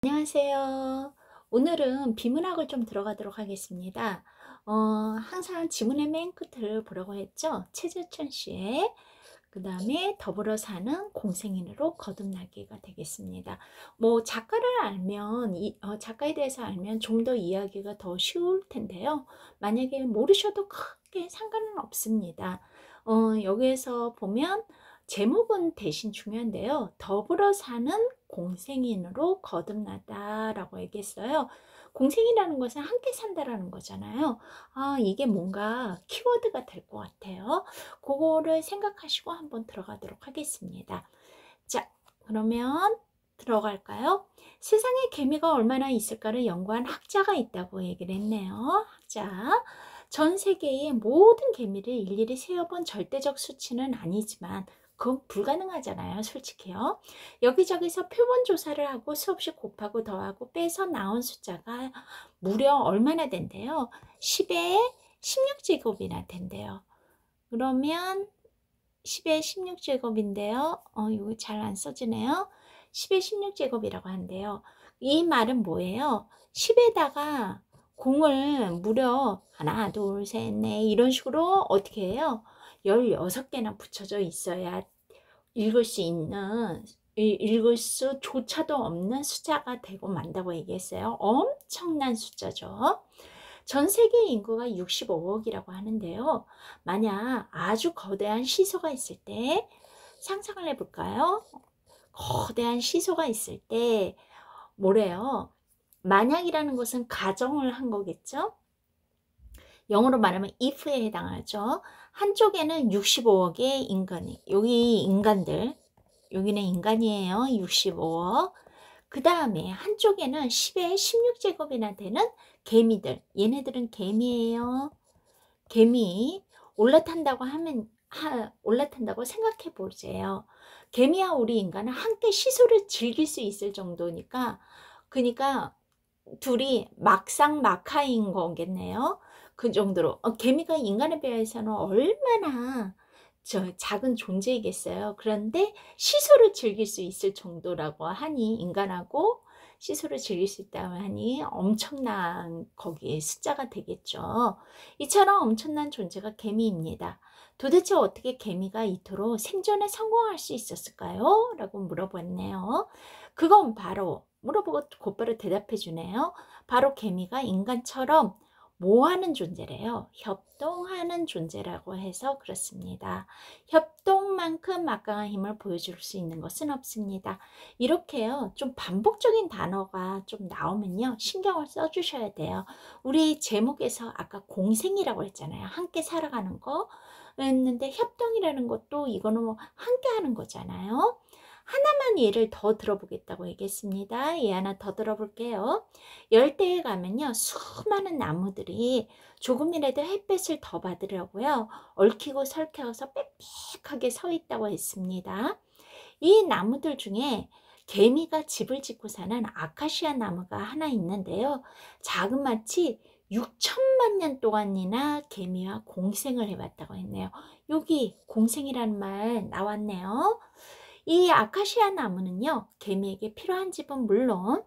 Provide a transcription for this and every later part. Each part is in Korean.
안녕하세요. 오늘은 비문학을 좀 들어가도록 하겠습니다. 항상 지문의 맨 끝을 보라고 했죠. 최재천 씨의 그 다음에 더불어 사는 공생인으로 거듭나기가 되겠습니다. 뭐 작가를 알면 작가에 대해서 알면 좀 더 이야기가 더 쉬울 텐데요. 만약에 모르셔도 크게 상관은 없습니다. 여기에서 보면 제목은 대신 중요한데요. 더불어 사는 공생인으로 거듭나다 라고 얘기했어요. 공생이라는 것은 함께 산다라는 거잖아요. 이게 뭔가 키워드가 될 것 같아요. 그거를 생각하시고 한번 들어가도록 하겠습니다. 자, 그러면 들어갈까요? 세상에 개미가 얼마나 있을까를 연구한 학자가 있다고 얘기를 했네요. 학자. 전 세계의 모든 개미를 일일이 세어본 절대적 수치는 아니지만 그건 불가능하잖아요, 솔직히요. 여기저기서 표본 조사를 하고 수없이 곱하고 더하고 빼서 나온 숫자가 무려 얼마나 된대요? 10의 16제곱이나 된대요. 그러면 10의 16제곱인데요. 이거 잘 안 써지네요. 10의 16제곱이라고 한대요. 이 말은 뭐예요? 10에다가 공을 무려 하나, 둘, 셋, 넷 이런 식으로 어떻게 해요? 16개나 붙여져 있어야 읽을 수조차도 없는 숫자가 되고 만다고 얘기했어요. 엄청난 숫자죠. 전 세계 인구가 65억이라고 하는데요. 만약 아주 거대한 시소가 있을 때 상상을 해볼까요? 거대한 시소가 있을 때 뭐래요? 만약이라는 것은 가정을 한 거겠죠? 영어로 말하면 if에 해당하죠. 한쪽에는 65억의 인간이, 여기 인간들, 여기는 인간이에요. 65억. 그 다음에 한쪽에는 10의 16제곱이나 되는 개미들. 얘네들은 개미예요. 개미 올라탄다고 하면 올라탄다고 생각해 보세요. 개미와 우리 인간은 함께 시소를 즐길 수 있을 정도니까 그러니까 둘이 막상막하인 거겠네요. 그 정도로 개미가 인간에 비해서는 얼마나 작은 존재이겠어요. 그런데 시소를 즐길 수 있을 정도라고 하니 인간하고 시소를 즐길 수 있다고 하니 엄청난 거기에 숫자가 되겠죠. 이처럼 엄청난 존재가 개미입니다. 도대체 어떻게 개미가 이토록 생존에 성공할 수 있었을까요? 라고 물어봤네요. 그건 바로 물어보고 곧바로 대답해 주네요. 바로 개미가 인간처럼 뭐 하는 존재래요? 협동하는 존재라고 해서 그렇습니다. 협동만큼 막강한 힘을 보여줄 수 있는 것은 없습니다. 이렇게요. 좀 반복적인 단어가 좀 나오면요. 신경을 써주셔야 돼요. 우리 제목에서 아까 공생이라고 했잖아요. 함께 살아가는 거. 했는데 협동이라는 것도 이거는 뭐 함께 하는 거잖아요. 하나만 예를 더 들어보겠다고 얘기했습니다. 예 하나 더 들어볼게요. 열대에 가면요. 수많은 나무들이 조금이라도 햇볕을 더 받으려고요. 얽히고 설켜서 빽빽하게 서 있다고 했습니다. 이 나무들 중에 개미가 집을 짓고 사는 아카시아 나무가 하나 있는데요. 자그마치 6천만 년 동안이나 개미와 공생을 해왔다고 했네요. 여기 공생이라는 말 나왔네요. 이 아카시아 나무는요. 개미에게 필요한 집은 물론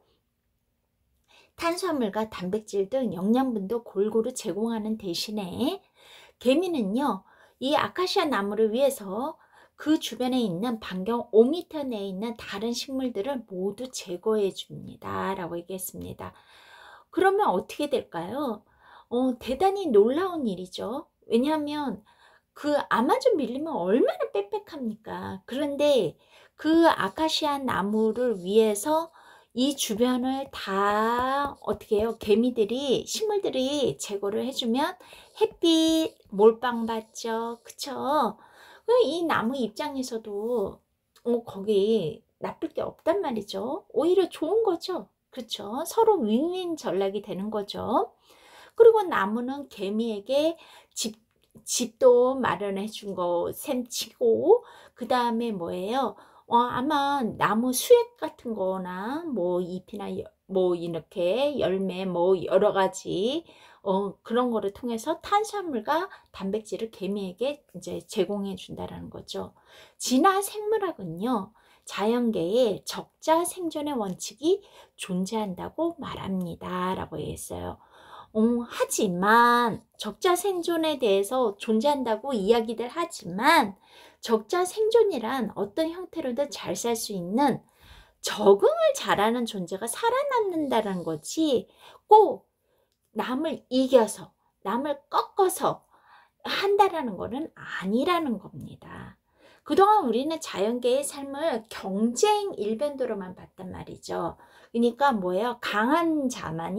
탄수화물과 단백질 등 영양분도 골고루 제공하는 대신에 개미는요. 이 아카시아 나무를 위해서 그 주변에 있는 반경 5m 내에 있는 다른 식물들을 모두 제거해 줍니다. 라고 얘기했습니다. 그러면 어떻게 될까요? 대단히 놀라운 일이죠. 왜냐하면 그 아마존 밀림은 얼마나 빽빽합니까? 그런데 그 아카시아 나무를 위해서 이 주변을 다 어떻게 해요? 개미들이 식물들이 제거를 해주면 햇빛 몰빵 받죠. 그쵸? 이 나무 입장에서도 거기 나쁠 게 없단 말이죠. 오히려 좋은 거죠. 그렇죠? 서로 윈윈 전략이 되는 거죠. 그리고 나무는 개미에게 집도 마련해 준 거 셈치고 그 다음에 뭐예요? 아마 나무 수액 같은 거나 뭐 잎이나 뭐 이렇게 열매 뭐 여러 가지 그런 거를 통해서 탄수화물과 단백질을 개미에게 이제 제공해 준다라는 거죠. 진화 생물학은요. 자연계에 적자 생존의 원칙이 존재한다고 말합니다. 라고 얘기했어요. 하지만 적자 생존에 대해서 존재한다고 이야기들 하지만 적자 생존이란 어떤 형태로든 잘 살 수 있는 적응을 잘하는 존재가 살아남는다는 거지 꼭 남을 이겨서 남을 꺾어서 한다라는 거는 아니라는 겁니다. 그동안 우리는 자연계의 삶을 경쟁 일변도로만 봤단 말이죠. 그러니까 뭐예요? 강한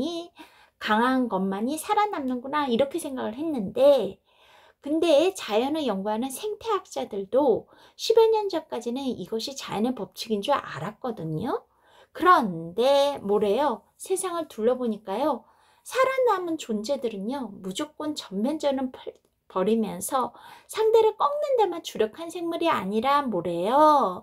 것만이 살아남는구나 이렇게 생각을 했는데 근데 자연을 연구하는 생태학자들도 10여 년 전까지는 이것이 자연의 법칙인 줄 알았거든요. 그런데 뭐래요? 세상을 둘러보니까요. 살아남은 존재들은요. 무조건 전면전을 벌이면서 상대를 꺾는 데만 주력한 생물이 아니라 뭐래요?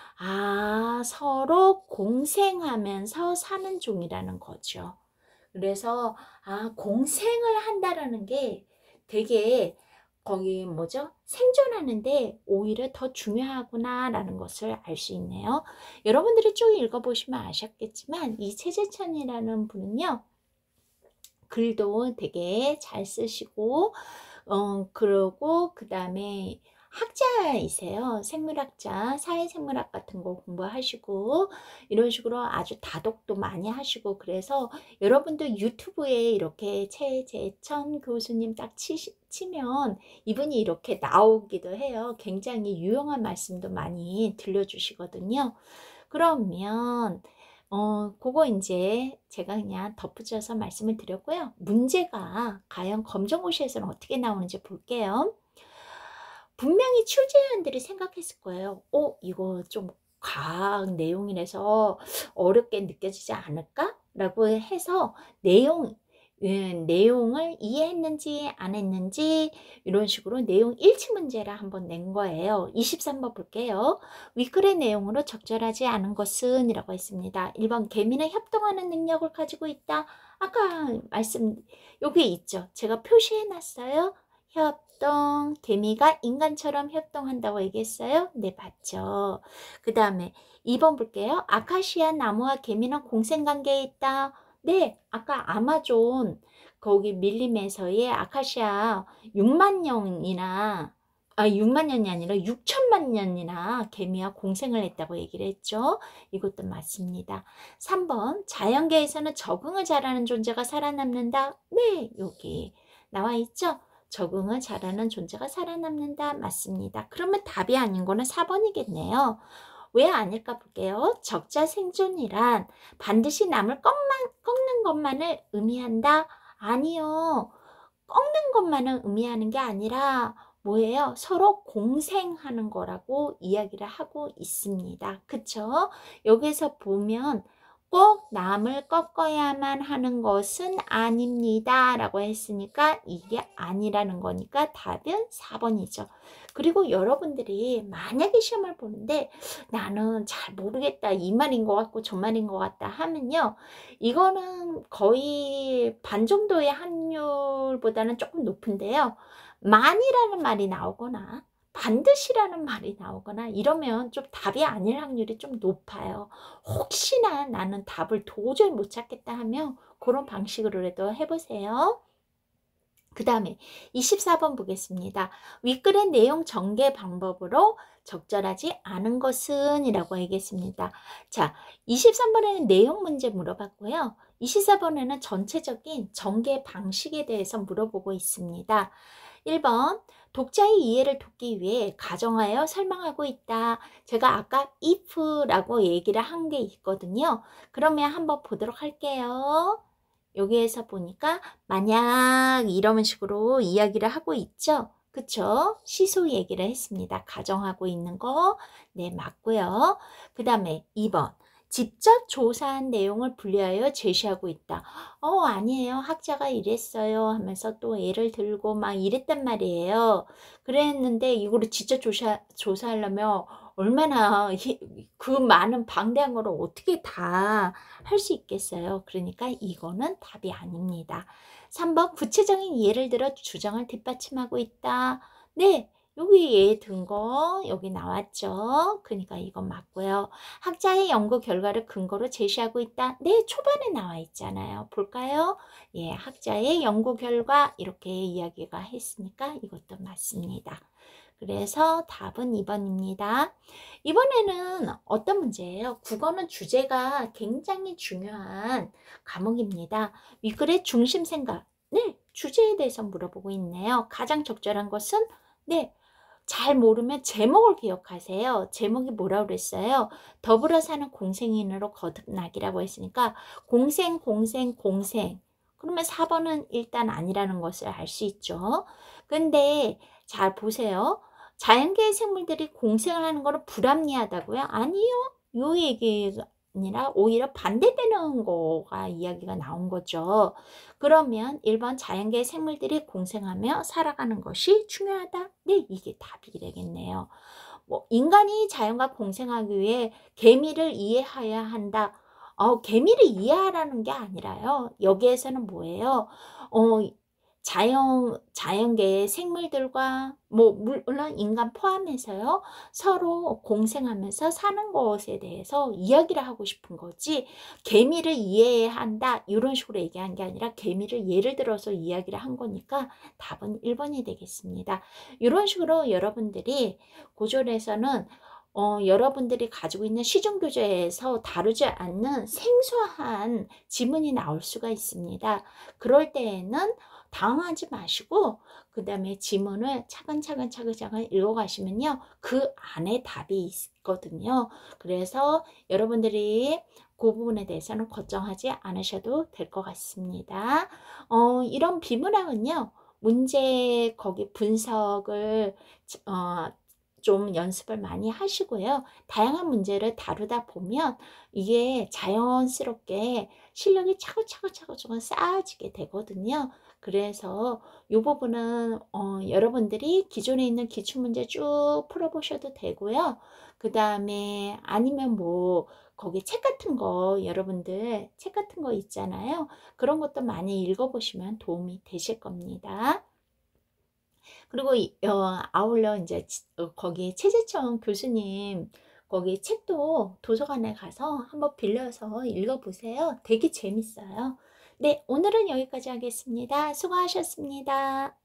서로 공생하면서 사는 종이라는 거죠. 그래서 공생을 한다라는 게 되게 거기 뭐죠? 생존하는데 오히려 더 중요하구나라는 것을 알 수 있네요. 여러분들이 쭉 읽어보시면 아셨겠지만 이 최재천이라는 분은요. 글도 되게 잘 쓰시고 그러고 그 다음에 학자이세요. 생물학자, 사회생물학 같은 거 공부하시고 이런 식으로 아주 다독도 많이 하시고 그래서 여러분도 유튜브에 이렇게 최재천 교수님 딱 치면 이분이 이렇게 나오기도 해요. 굉장히 유용한 말씀도 많이 들려주시거든요. 그러면 그거 이제 제가 그냥 덧붙여서 말씀을 드렸고요. 문제가 과연 검정고시에서는 어떻게 나오는지 볼게요. 분명히 출제위원들이 생각했을 거예요. 이거 좀 과학 내용이라서 어렵게 느껴지지 않을까? 라고 해서 내용을 이해했는지 안 했는지 이런 식으로 내용 일치 문제를 한번 낸 거예요. 23번 볼게요. 위글의 내용으로 적절하지 않은 것은 이라고 했습니다. 1번 개미는 협동하는 능력을 가지고 있다. 아까 여기 있죠. 제가 표시해 놨어요. 협동, 개미가 인간처럼 협동한다고 얘기했어요. 네, 맞죠. 그 다음에 2번 볼게요. 아카시아 나무와 개미는 공생관계에 있다. 네, 아까 아마존 거기 밀림에서의 아카시아 6만 년이나 6만 년이 아니라 6천만 년이나 개미와 공생을 했다고 얘기를 했죠. 이것도 맞습니다. 3번 자연계에서는 적응을 잘하는 존재가 살아남는다. 네, 여기 나와 있죠. 적응을 잘하는 존재가 살아남는다. 맞습니다. 그러면 답이 아닌 거는 4번이겠네요. 왜 아닐까 볼게요. 적자 생존이란 반드시 남을 꺾는 것만을 의미한다? 아니요. 꺾는 것만을 의미하는 게 아니라 뭐예요? 서로 공생하는 거라고 이야기를 하고 있습니다. 그쵸? 여기서 보면 꼭 남을 꺾어야만 하는 것은 아닙니다. 라고 했으니까 이게 아니라는 거니까 답은 4번이죠. 그리고 여러분들이 만약에 시험을 보는데 나는 잘 모르겠다. 이 말인 것 같고 저 말인 것 같다 하면요. 이거는 거의 반 정도의 확률보다는 조금 높은데요. 만이라는 말이 나오거나 반드시라는 말이 나오거나 이러면 좀 답이 아닐 확률이 좀 높아요. 혹시나 나는 답을 도저히 못 찾겠다 하면 그런 방식으로라도 해보세요. 그 다음에 24번 보겠습니다. 윗글의 내용 전개 방법으로 적절하지 않은 것은 이라고 하겠습니다. 자, 23번에는 내용 문제 물어봤고요. 24번에는 전체적인 전개 방식에 대해서 물어보고 있습니다. 1번 독자의 이해를 돕기 위해 가정하여 설명하고 있다. 제가 아까 if라고 얘기를 한 게 있거든요. 그러면 한번 보도록 할게요. 여기에서 보니까 만약 이런 식으로 이야기를 하고 있죠. 그쵸? 시소 얘기를 했습니다. 가정하고 있는 거. 네, 맞고요. 그 다음에 2번. 직접 조사한 내용을 분리하여 제시하고 있다. 아니에요. 학자가 이랬어요. 하면서 또 예를 들고 막 이랬단 말이에요. 그랬는데 이거를 직접 조사하려면 얼마나 그 많은 방대한 거를 어떻게 다 할 수 있겠어요. 그러니까 이거는 답이 아닙니다. 3번 구체적인 예를 들어 주장을 뒷받침하고 있다. 네, 여기 얘 든 거 여기 나왔죠. 그러니까 이건 맞고요. 학자의 연구 결과를 근거로 제시하고 있다. 네, 초반에 나와 있잖아요. 볼까요? 예, 학자의 연구 결과 이렇게 이야기가 했으니까 이것도 맞습니다. 그래서 답은 2번입니다. 이번에는 어떤 문제예요? 국어는 주제가 굉장히 중요한 과목입니다. 윗글의 중심 생각. 네, 주제에 대해서 물어보고 있네요. 가장 적절한 것은 네, 잘 모르면 제목을 기억하세요. 제목이 뭐라고 그랬어요? 더불어 사는 공생인으로 거듭나기라고 했으니까 공생, 공생, 공생. 그러면 4번은 일단 아니라는 것을 알 수 있죠. 근데 잘 보세요. 자연계의 생물들이 공생을 하는 거는 불합리하다고요? 아니요. 요 얘기가 아니라 오히려 반대되는 거가 이야기가 나온 거죠. 그러면 1번 자연계의 생물들이 공생하며 살아가는 것이 중요하다. 네, 이게 답이 되겠네요. 뭐 인간이 자연과 공생하기 위해 개미를 이해해야 한다. 개미를 이해하라는 게 아니라요. 여기에서는 뭐예요? 자연계의 생물들과 뭐 물론 인간 포함해서요. 서로 공생하면서 사는 것에 대해서 이야기를 하고 싶은 거지 개미를 이해해야 한다 이런 식으로 얘기한 게 아니라 개미를 예를 들어서 이야기를 한 거니까 답은 1번이 되겠습니다. 이런 식으로 여러분들이 고졸에서는 여러분들이 가지고 있는 시중교재에서 다루지 않는 생소한 지문이 나올 수가 있습니다. 그럴 때에는 당황하지 마시고 그 다음에 지문을 차근차근 읽어가시면요. 그 안에 답이 있거든요. 그래서 여러분들이 그 부분에 대해서는 걱정하지 않으셔도 될 것 같습니다. 이런 비문학은요. 문제 거기 분석을 좀 연습을 많이 하시고요. 다양한 문제를 다루다 보면 이게 자연스럽게 실력이 차곡차곡 쌓아지게 되거든요. 그래서 이 부분은 여러분들이 기존에 있는 기출문제 쭉 풀어보셔도 되고요. 그 다음에 아니면 뭐 거기 책 같은 거 여러분들 책 같은 거 있잖아요. 그런 것도 많이 읽어보시면 도움이 되실 겁니다. 그리고 아울러 이제 거기 최재청 교수님 거기 책도 도서관에 가서 한번 빌려서 읽어보세요. 되게 재밌어요. 네, 오늘은 여기까지 하겠습니다. 수고하셨습니다.